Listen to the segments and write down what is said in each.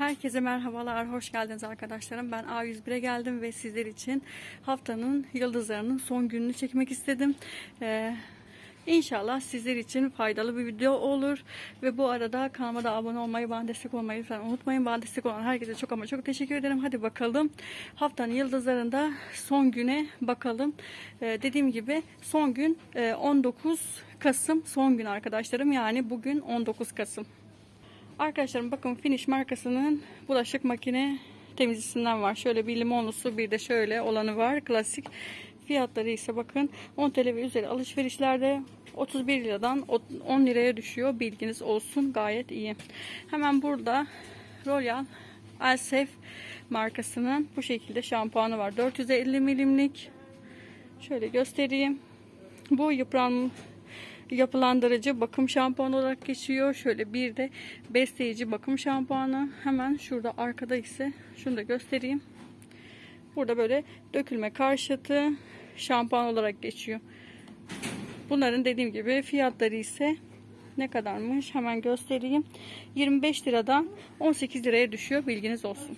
Herkese merhabalar, hoş geldiniz arkadaşlarım. Ben A101'e geldim ve sizler için haftanın yıldızlarının son gününü çekmek istedim. İnşallah sizler için faydalı bir video olur. Ve bu arada kanalıma da abone olmayı, bana destek olmayı lütfen unutmayın. Bana destek olan herkese çok ama çok teşekkür ederim. Hadi bakalım haftanın yıldızlarında son güne bakalım. Dediğim gibi son gün 19 Kasım son gün arkadaşlarım. Yani bugün 19 Kasım. Arkadaşlarım bakın Finish markasının bulaşık makine temizlisinden var. Şöyle bir limonlusu, bir de şöyle olanı var. Klasik. Fiyatları ise bakın 10 TL ve üzeri alışverişlerde 31 liradan 10 liraya düşüyor. Bilginiz olsun, gayet iyi. Hemen burada Royal Elsef markasının bu şekilde şampuanı var. 450 milimlik. Şöyle göstereyim. Bu yapılandırıcı bakım şampuanı olarak geçiyor. Şöyle bir de besleyici bakım şampuanı. Hemen şurada arkada ise şunu da göstereyim. Burada böyle dökülme karşıtı şampuan olarak geçiyor. Bunların dediğim gibi fiyatları ise ne kadarmış hemen göstereyim. 25 liradan 18 liraya düşüyor. Bilginiz olsun.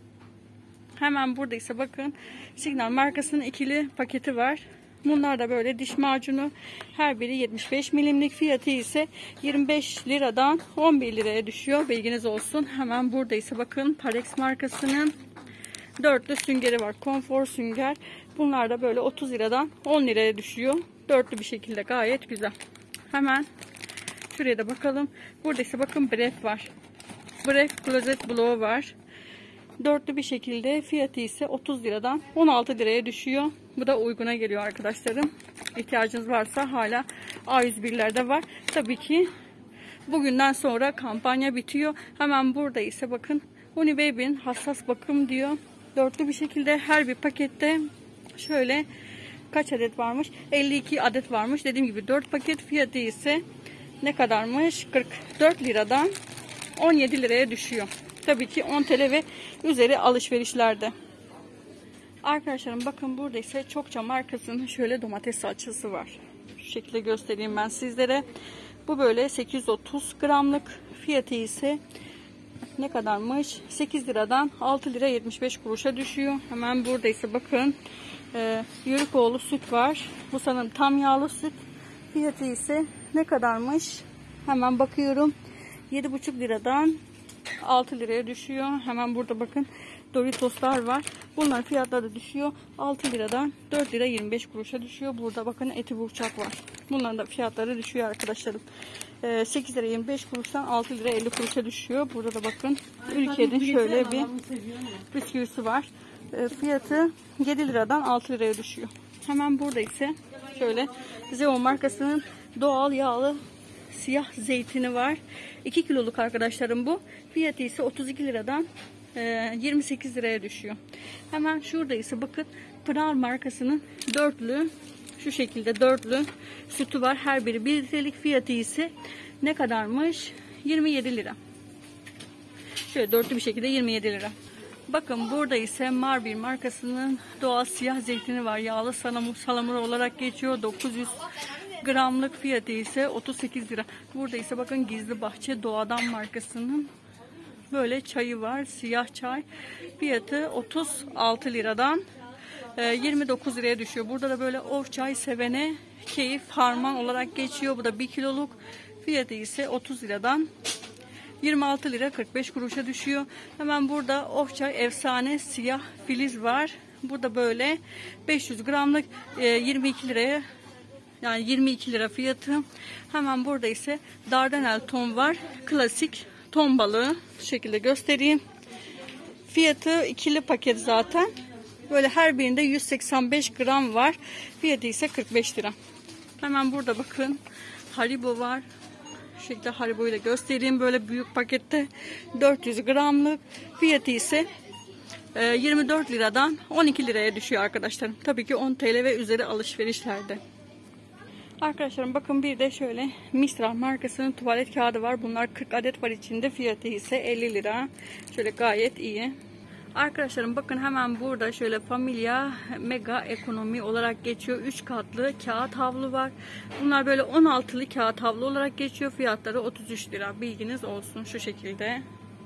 Hemen burada ise bakın Signal markasının ikili paketi var. Bunlar da böyle diş macunu, her biri 75 milimlik, fiyatı ise 25 liradan 11 liraya düşüyor. Bilginiz olsun. Hemen burada ise bakın Parex markasının dörtlü süngeri var. Konfor sünger. Bunlar da böyle 30 liradan 10 liraya düşüyor. Dörtlü bir şekilde gayet güzel. Hemen şuraya da bakalım. Burada ise bakın Bref var. Bref Closet Blow var. Dörtlü bir şekilde, fiyatı ise 30 liradan 16 liraya düşüyor. Bu da uyguna geliyor arkadaşlarım. İhtiyacınız varsa hala A101'lerde var. Tabii ki bugünden sonra kampanya bitiyor. Hemen burada ise bakın Unibaby'nin hassas bakım diyor. Dörtlü bir şekilde her bir pakette şöyle kaç adet varmış? 52 adet varmış. Dediğim gibi 4 paket, fiyatı ise ne kadarmış? 44 liradan 17 liraya düşüyor. Tabii ki 10 TL ve üzeri alışverişlerde. Arkadaşlarım bakın burada ise Çokça markasının şöyle domates salçası var. Şu şekilde göstereyim ben sizlere. Bu böyle 830 gramlık, fiyatı ise ne kadarmış? 8 liradan 6 lira 75 kuruşa düşüyor. Hemen burada ise bakın Yörükoğlu süt var. Bu sanırım tam yağlı süt. Fiyatı ise ne kadarmış? Hemen bakıyorum. 7,5 liradan 6 liraya düşüyor. Hemen burada bakın Doritoslar var. Bunların fiyatları da düşüyor. 6 liradan 4 lira 25 kuruşa düşüyor. Burada bakın Eti Burçak var. Bunların da fiyatları düşüyor arkadaşlarım. 8 lira 25 kuruştan 6 lira 50 kuruşa düşüyor. Burada da bakın Ülke'nin şöyle bir bisküvisi var. Fiyatı 7 liradan 6 liraya düşüyor. Hemen burada ise şöyle Zeon markasının doğal yağlı siyah zeytini var. 2 kiloluk arkadaşlarım bu. Fiyatı ise 32 liradan 28 liraya düşüyor. Hemen şurada ise bakın Pınar markasının dörtlü, şu şekilde dörtlü sütü var. Her biri 1 litrelik, fiyatı ise ne kadarmış? 27 lira. Şöyle dörtlü bir şekilde 27 lira. Bakın burada ise Marbir markasının doğal siyah zeytini var. Yağlı salamura olarak geçiyor. 900 gramlık, fiyatı ise 38 lira. Burada ise bakın Gizli Bahçe Doğadan markasının böyle çayı var. Siyah çay. Fiyatı 36 liradan 29 liraya düşüyor. Burada da böyle of çay sevene keyif harman olarak geçiyor. Bu da 1 kiloluk. Fiyatı ise 30 liradan 26 lira 45 kuruşa düşüyor. Hemen burada of çay efsane siyah filiz var. Bu da böyle 500 gramlık 22 liraya, yani 22 lira fiyatı. Hemen burada ise Dardanel ton var. Klasik ton balığı. Şu şekilde göstereyim. Fiyatı ikili paket zaten. Böyle her birinde 185 gram var. Fiyatı ise 45 lira. Hemen burada bakın Haribo var. Şu şekilde Haribo'yu da göstereyim. Böyle büyük pakette 400 gramlık. Fiyatı ise 24 liradan 12 liraya düşüyor arkadaşlarım. Tabii ki 10 TL ve üzeri alışverişlerde. Arkadaşlarım bakın bir de şöyle Mistral markasının tuvalet kağıdı var. Bunlar 40 adet var içinde. Fiyatı ise 50 lira. Şöyle gayet iyi. Arkadaşlarım bakın hemen burada şöyle Familia Mega Ekonomi olarak geçiyor. 3 katlı kağıt havlu var. Bunlar böyle 16'lı kağıt havlu olarak geçiyor. Fiyatları 33 lira. Bilginiz olsun şu şekilde.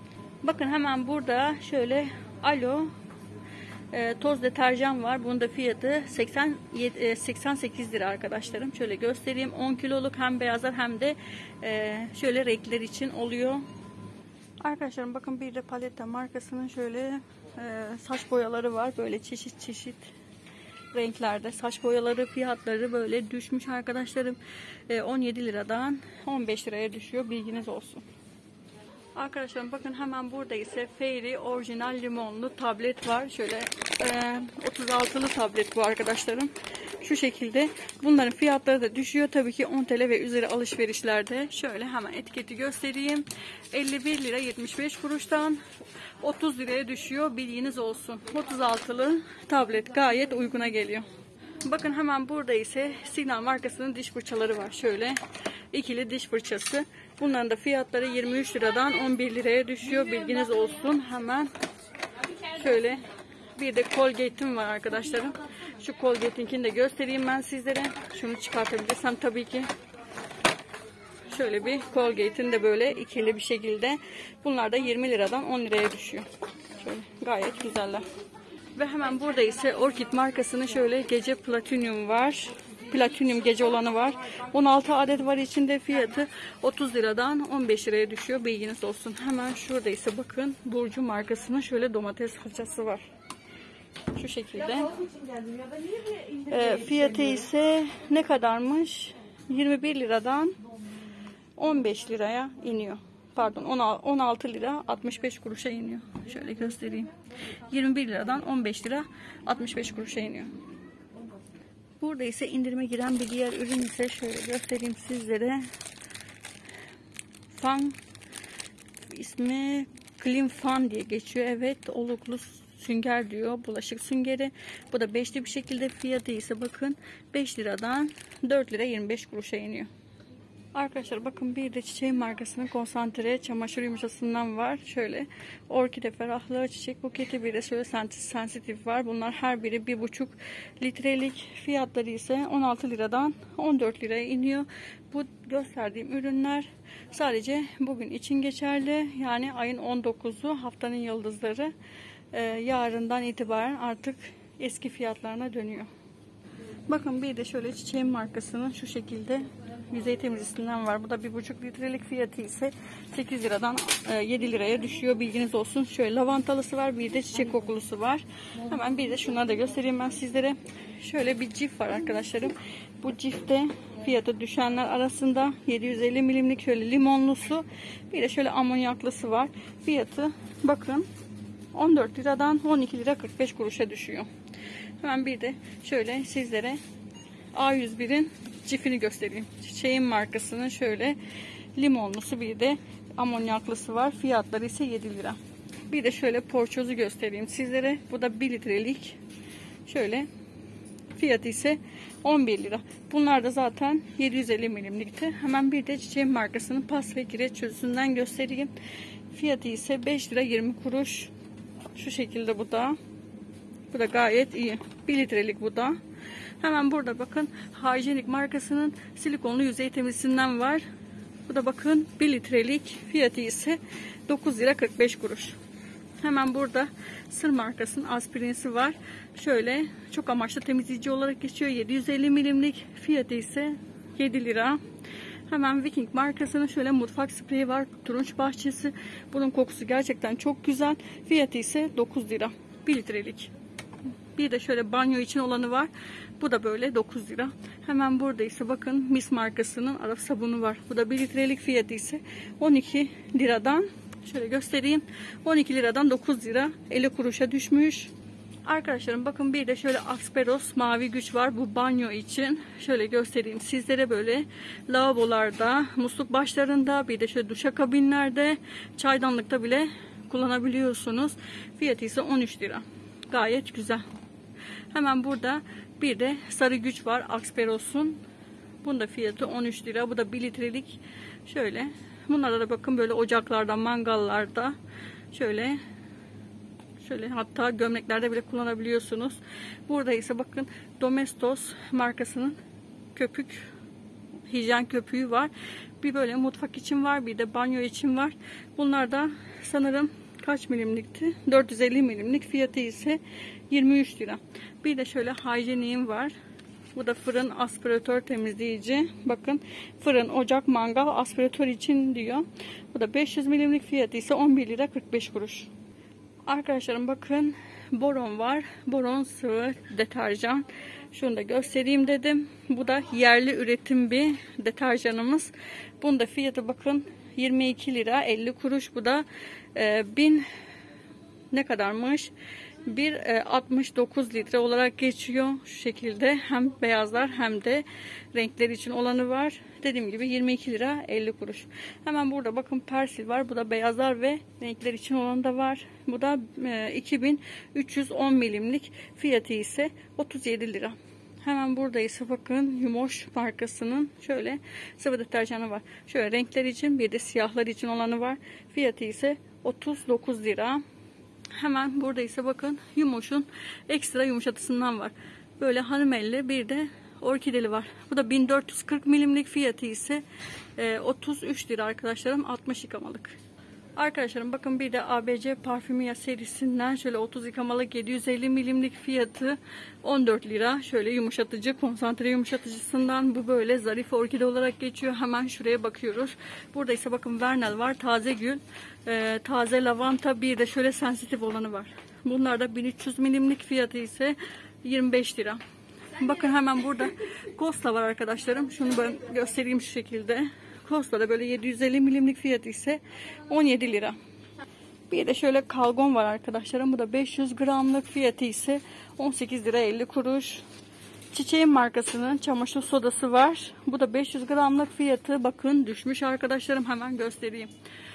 Bakın hemen burada şöyle Alo toz deterjan var. Bunun da fiyatı 88 lira arkadaşlarım. Şöyle göstereyim. 10 kiloluk hem beyazlar hem de şöyle renkler için oluyor. Arkadaşlarım bakın bir de Paleta markasının şöyle saç boyaları var. Böyle çeşit çeşit renklerde saç boyaları, fiyatları böyle düşmüş arkadaşlarım. 17 liradan 15 liraya düşüyor. Bilginiz olsun. Arkadaşlarım bakın hemen burada ise Fairy orijinal limonlu tablet var. Şöyle 36'lı tablet bu arkadaşlarım. Şu şekilde. Bunların fiyatları da düşüyor. Tabii ki 10 TL ve üzeri alışverişlerde. Şöyle hemen etiketi göstereyim. 51 lira 75 kuruştan 30 liraya düşüyor. Bilginiz olsun. 36'lı tablet gayet uyguna geliyor. Bakın hemen burada ise Signal markasının diş fırçaları var. Şöyle ikili diş fırçası. Bunların da fiyatları 23 liradan 11 liraya düşüyor. Bilginiz olsun. Hemen şöyle bir de Colgate'im var arkadaşlarım. Şu Colgate'inkini de göstereyim ben sizlere. Şunu çıkartabilirsem tabii ki. Şöyle bir Colgate'in de böyle ikili bir şekilde. Bunlar da 20 liradan 10 liraya düşüyor. Şöyle gayet güzeller. Ve hemen burada ise Orchid markasının şöyle gece platinyum var. Platinyum gece olanı var. 16 adet var içinde, fiyatı 30 liradan 15 liraya düşüyor. Bilginiz olsun. Hemen şurada ise bakın Burcu markasının şöyle domates fırçası var. Şu şekilde. Fiyatı ise ne kadarmış? 21 liradan 15 liraya iniyor. Pardon 16 lira 65 kuruşa iniyor. Şöyle göstereyim. 21 liradan 15 lira 65 kuruşa iniyor. Burada ise indirime giren bir diğer ürün ise şöyle göstereyim sizlere. Fan ismi Clean Fan diye geçiyor. Evet, oluklu sünger diyor. Bulaşık süngeri. Bu da beşli bir şekilde, fiyatı ise bakın 5 liradan 4 lira 25 kuruşa iniyor. Arkadaşlar bakın bir de Çiçeğin markasının konsantre çamaşır yumuşasından var. Şöyle orkide ferahlığı çiçek buketi, bir de şöyle sensitif var. Bunlar her biri 1,5 litrelik. Fiyatları ise 16 liradan 14 liraya iniyor. Bu gösterdiğim ürünler sadece bugün için geçerli. Yani ayın 19'u, haftanın yıldızları. Yarından itibaren artık eski fiyatlarına dönüyor. Bakın bir de şöyle Çiçeğin markasının şu şekilde yüzey temizleyicisinden var. Bu da 1,5 litrelik, fiyatı ise 8 liradan 7 liraya düşüyor. Bilginiz olsun. Şöyle lavantalısı var. Bir de çiçek kokulusu var. Hemen bir de şunları da göstereyim ben sizlere. Şöyle bir cif var arkadaşlarım. Bu cifte fiyatı düşenler arasında 750 milimlik şöyle limonlusu. Bir de şöyle amonyaklısı var. Fiyatı bakın 14 liradan 12 lira 45 kuruşa düşüyor. Hemen bir de şöyle sizlere A101'in cifini göstereyim. Çiçeğin markasının şöyle limonlusu, bir de amonyaklısı var. Fiyatları ise 7 lira. Bir de şöyle porçozu göstereyim sizlere. Bu da 1 litrelik. Şöyle fiyatı ise 11 lira. Bunlar da zaten 750 milimlikti. Hemen bir de Çiçeğin markasının pas ve kireç çözüsünden göstereyim. Fiyatı ise 5 lira 20 kuruş. Şu şekilde bu da. Bu da gayet iyi. 1 litrelik bu da. Hemen burada bakın Hijyenik markasının silikonlu yüzey temizleyicisinden var. Bu da bakın 1 litrelik, fiyatı ise 9 lira 45 kuruş. Hemen burada Sır markasının aspirinsi var. Şöyle çok amaçlı temizleyici olarak geçiyor. 750 milimlik, fiyatı ise 7 lira. Hemen Viking markasının şöyle mutfak spreyi var. Turunç bahçesi. Bunun kokusu gerçekten çok güzel. Fiyatı ise 9 lira. 1 litrelik. Bir de şöyle banyo için olanı var. Bu da böyle 9 lira. Hemen burada ise bakın Mis markasının Arap sabunu var. Bu da 1 litrelik, fiyatı ise 12 liradan şöyle göstereyim. 12 liradan 9 lira 50 kuruşa düşmüş. Arkadaşlarım bakın bir de şöyle Asperos mavi güç var. Bu banyo için. Şöyle göstereyim sizlere, böyle lavabolarda, musluk başlarında, bir de şöyle duşakabinlerde, çaydanlıkta bile kullanabiliyorsunuz. Fiyatı ise 13 lira. Gayet güzel. Hemen burada bir de sarı güç var Asperos'un. Bunun da fiyatı 13 lira. Bu da 1 litrelik. Şöyle. Bunlara da bakın böyle ocaklarda, mangallarda şöyle hatta gömleklerde bile kullanabiliyorsunuz. Burada ise bakın Domestos markasının köpük, hijyen köpüğü var. Bir böyle mutfak için var, bir de banyo için var. Bunlar da sanırım kaç milimlikti? 450 milimlik, fiyatı ise 23 lira. Bir de şöyle hijyeniğim var. Bu da fırın aspiratör temizleyici. Bakın, fırın, ocak, mangal, aspiratör için diyor. Bu da 500 milimlik, fiyatı ise 11 lira 45 kuruş. Arkadaşlarım bakın, Boron var. Boron sıvı deterjan. Şunu da göstereyim dedim. Bu da yerli üretim bir deterjanımız. Bunun da fiyatı bakın 22 lira 50 kuruş. Bu da 1000 ne kadarmış? 1,69 litre olarak geçiyor. Şu şekilde hem beyazlar hem de renkler için olanı var. Dediğim gibi 22 lira 50 kuruş. Hemen burada bakın Persil var. Bu da beyazlar ve renkler için olanı da var. Bu da 2310 milimlik, fiyatı ise 37 lira. Hemen burada ise bakın Yumoş markasının şöyle sıvı deterjanı var. Şöyle renkler için, bir de siyahlar için olanı var. Fiyatı ise 39 lira. Hemen burada ise bakın Yumoş'un ekstra yumuşatısından var. Böyle hanımelli, bir de orkideli var. Bu da 1440 milimlik, fiyatı ise 33 lira arkadaşlarım, 60 yıkamalık. Arkadaşlarım bakın bir de ABC Parfümia serisinden şöyle 30 yıkamalık 750 milimlik, fiyatı 14 lira. Şöyle yumuşatıcı, konsantre yumuşatıcısından, bu böyle zarif orkide olarak geçiyor. Hemen şuraya bakıyoruz. Burada ise bakın Vernel var, taze gül, taze lavanta, bir de şöyle sensitif olanı var. Bunlar da 1300 milimlik, fiyatı ise 25 lira. Bakın hemen burada Costa var arkadaşlarım. Şunu ben göstereyim şu şekilde. Costa'da böyle 750 milimlik, fiyatı ise 17 lira. Bir de şöyle Kalgon var arkadaşlarım. Bu da 500 gramlık, fiyatı ise 18 lira 50 kuruş. Çiçeğin markasının çamaşır sodası var. Bu da 500 gramlık, fiyatı bakın düşmüş arkadaşlarım, hemen göstereyim.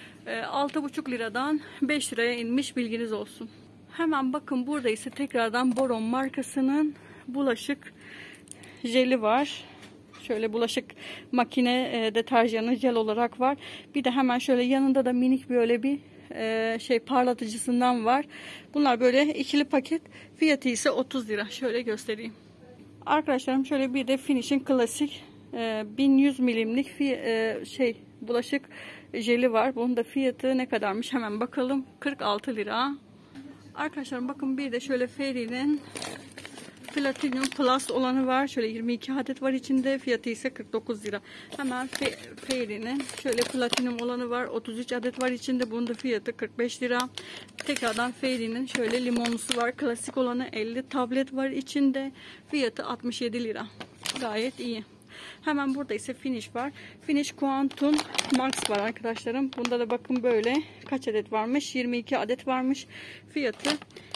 6,5 liradan 5 liraya inmiş, bilginiz olsun. Hemen bakın burada ise tekrardan Boron markasının bulaşık jeli var. Şöyle bulaşık makine deterjanı jel olarak var. Bir de hemen şöyle yanında da minik böyle bir parlatıcısından var. Bunlar böyle ikili paket, fiyatı ise 30 lira. Şöyle göstereyim. Arkadaşlarım şöyle bir de Finish'in klasik 1100 milimlik bulaşık jeli var. Bunun da fiyatı ne kadarmış hemen bakalım. 46 lira. Arkadaşlarım bakın bir de şöyle Fairy'nin Platinum Plus olanı var. Şöyle 22 adet var içinde. Fiyatı ise 49 lira. Hemen Fairy'nin şöyle Platinum olanı var. 33 adet var içinde. Bunun da fiyatı 45 lira. Tekrardan Fairy'nin şöyle limonlusu var. Klasik olanı 50 tablet var içinde. Fiyatı 67 lira. Gayet iyi. Hemen burada ise Finish var. Finish Quantum Max var arkadaşlarım. Bunda da bakın böyle kaç adet varmış? 22 adet varmış. Fiyatı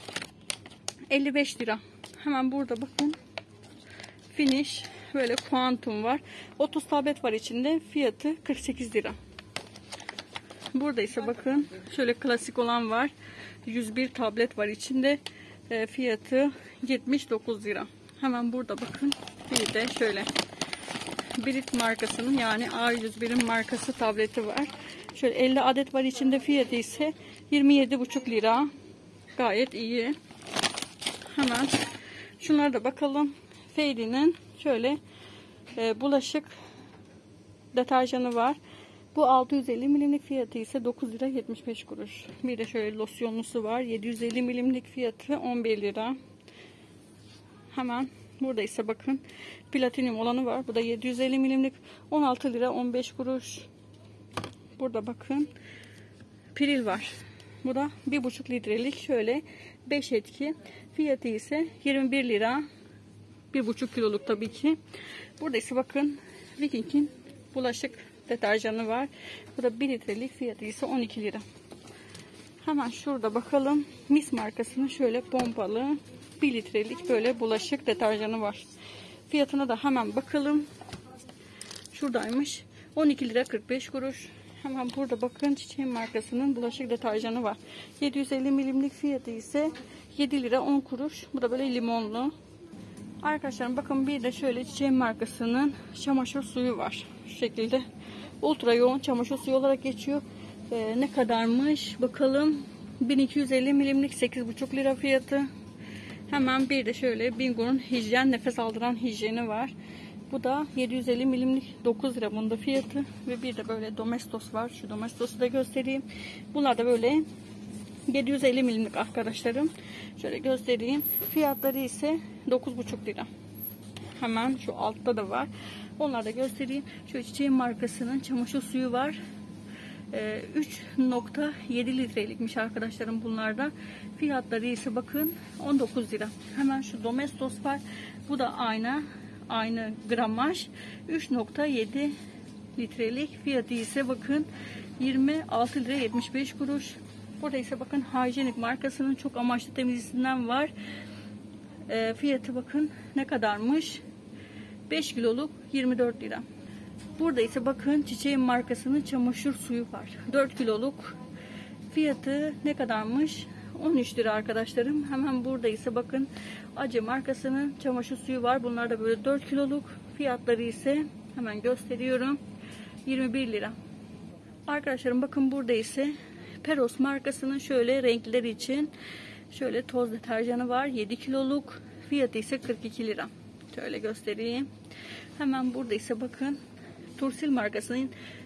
55 lira. Hemen burada bakın Finish böyle Quantum var. 30 tablet var içinde. Fiyatı 48 lira. Burada ise bakın şöyle klasik olan var. 101 tablet var içinde. Fiyatı 79 lira. Hemen burada bakın bir de şöyle Brit markasının, yani A101'in markası tableti var. Şöyle 50 adet var içinde, fiyatı ise 27,5 lira. Gayet iyi. Hemen şunlara da bakalım. Fairy'nin şöyle bulaşık deterjanı var. Bu 650 milimlik, fiyatı ise 9 lira 75 kuruş. Bir de şöyle losyonlusu var. 750 milimlik, fiyatı 11 lira. Hemen burada ise bakın platinum olanı var. Bu da 750 milimlik, 16 lira 15 kuruş. Burada bakın Pril var. Bu da 1,5 litrelik şöyle 5 etki. Fiyatı ise 21 lira. 1,5 kiloluk tabii ki. Burada ise bakın Viking'in bulaşık deterjanı var. Bu da 1 litrelik, fiyatı ise 12 lira. Hemen şurada bakalım. Mis markasının şöyle pompalı 1 litrelik böyle bulaşık deterjanı var. Fiyatına da hemen bakalım. Şuradaymış. 12 lira 45 kuruş. Hemen burada bakın Çiçeğin markasının bulaşık deterjanı var. 750 milimlik, fiyatı ise 7 lira 10 kuruş. Bu da böyle limonlu. Arkadaşlar bakın bir de şöyle Çiçeğin markasının çamaşır suyu var. Şu şekilde ultra yoğun çamaşır suyu olarak geçiyor. Ne kadarmış bakalım. 1250 milimlik 8,5 lira fiyatı. Hemen bir de şöyle Bingo'nun hijyen, nefes aldıran hijyeni var. Bu da 750 milimlik 9 lira bunda fiyatı. Ve bir de böyle Domestos var. Şu Domestos'u da göstereyim. Bunlar da böyle 750 milimlik arkadaşlarım. Şöyle göstereyim. Fiyatları ise 9,5 lira. Hemen şu altta da var. Onları da göstereyim. Şu Çiçeğin markasının çamaşır suyu var. 3,7 litrelikmiş arkadaşlarım bunlarda. Fiyatları ise bakın 19 lira. Hemen şu Domestos var. Bu da aynı gramaj. 3,7 litrelik. Fiyatı ise bakın 26 lira 75 kuruş. Burada ise bakın Hijyenik markasının çok amaçlı temizleyicisinden var. Fiyatı bakın ne kadarmış? 5 kiloluk 24 lira. Burada ise bakın Çiçeğin markasının çamaşır suyu var. 4 kiloluk. Fiyatı ne kadarmış? 13 lira arkadaşlarım. Hemen burada ise bakın Acı markasının çamaşır suyu var. Bunlar da böyle 4 kiloluk. Fiyatları ise hemen gösteriyorum. 21 lira. Arkadaşlarım bakın burada ise Peros markasının şöyle renkleri için şöyle toz deterjanı var. 7 kiloluk. Fiyatı ise 42 lira. Şöyle göstereyim. Hemen burada ise bakın Tursil markasının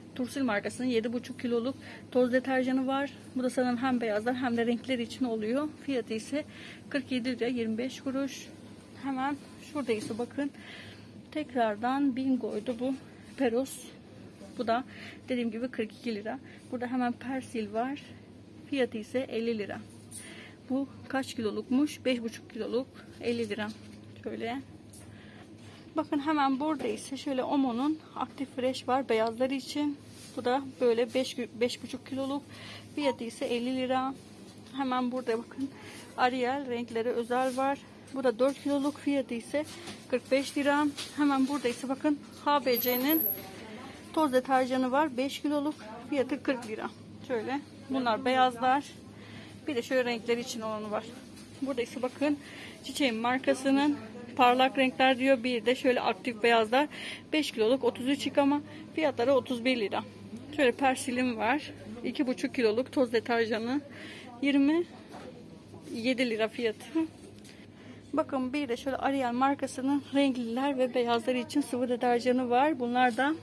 7,5 kiloluk toz deterjanı var. Bu da sanırım hem beyazlar hem de renkler için oluyor. Fiyatı ise 47 lira 25 kuruş. Hemen şurada ise bakın tekrardan Bingo'ydu bu Peros. Bu da dediğim gibi 42 lira. Burada hemen Persil var. Fiyatı ise 50 lira. Bu kaç kilolukmuş? 5,5 kiloluk 50 lira. Şöyle. Bakın hemen burada ise şöyle Omo'nun Active Fresh var beyazları için. Bu da böyle 5,5 kiloluk. Fiyatı ise 50 lira. Hemen burada bakın Ariel renkleri özel var. Bu da 4 kiloluk. Fiyatı ise 45 lira. Hemen burada ise bakın HBC'nin toz deterjanı var. 5 kiloluk. Fiyatı 40 lira. Şöyle. Bunlar beyazlar. Bir de şöyle renkleri için olanı var. Burada ise bakın Çiçeğin markasının parlak renkler diyor. Bir de şöyle aktif beyazlar. 5 kiloluk 33 yıkama. Fiyatları 31 lira. Şöyle Persil'im var. 2,5 kiloluk toz deterjanı. 27 lira fiyatı. Bakın bir de şöyle Ariel markasının renkliler ve beyazlar için sıvı deterjanı var. Bunlar da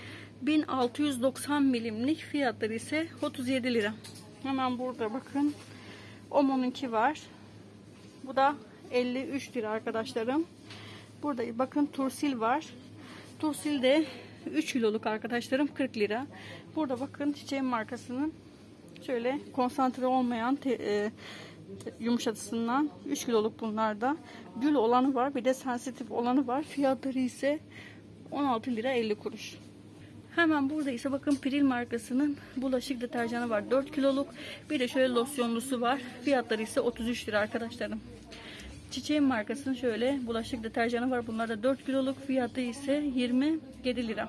1690 milimlik. Fiyatları ise 37 lira. Hemen burada bakın Omo'nunki var. Bu da 53 lira arkadaşlarım. Burada bakın Tursil var. Tursil de 3 kiloluk arkadaşlarım 40 lira. Burada bakın Çiçeğin markasının şöyle konsantre olmayan yumuşatısından 3 kiloluk bunlarda. Gül olanı var. Bir de sensitif olanı var. Fiyatları ise 16 lira 50 kuruş. Hemen burada ise bakın Pril markasının bulaşık deterjanı var. 4 kiloluk. Bir de şöyle losyonlusu var. Fiyatları ise 33 lira arkadaşlarım. Çiçeğin markasının şöyle bulaşık deterjanı var. Bunlar da 4 kiloluk. Fiyatı ise 27 lira.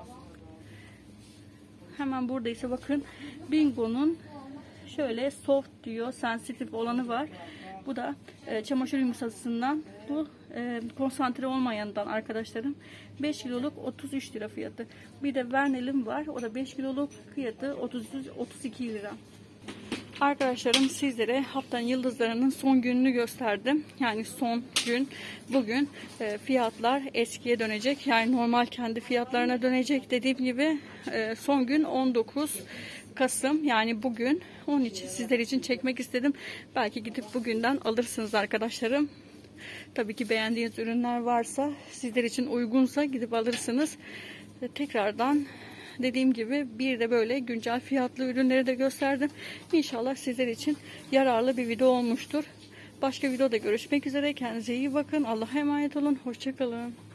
Hemen burada ise bakın Bingo'nun şöyle soft diyor. Sensitif olanı var. Bu da çamaşır yumuşatısından, bu konsantre olmayandan arkadaşlarım. 5 kiloluk 33 lira fiyatı. Bir de Vernel'im var. O da 5 kiloluk fiyatı 32 lira. Arkadaşlarım sizlere haftanın yıldızlarının son gününü gösterdim. Yani son gün bugün fiyatlar eskiye dönecek. Yani normal kendi fiyatlarına dönecek. Dediğim gibi son gün 19 Kasım yani bugün. Onun için sizler için çekmek istedim. Belki gidip bugünden alırsınız arkadaşlarım. Tabii ki beğendiğiniz ürünler varsa, sizler için uygunsa gidip alırsınız. Tekrardan dediğim gibi bir de böyle güncel fiyatlı ürünleri de gösterdim. İnşallah sizler için yararlı bir video olmuştur. Başka videoda görüşmek üzere. Kendinize iyi bakın. Allah'a emanet olun. Hoşça kalın.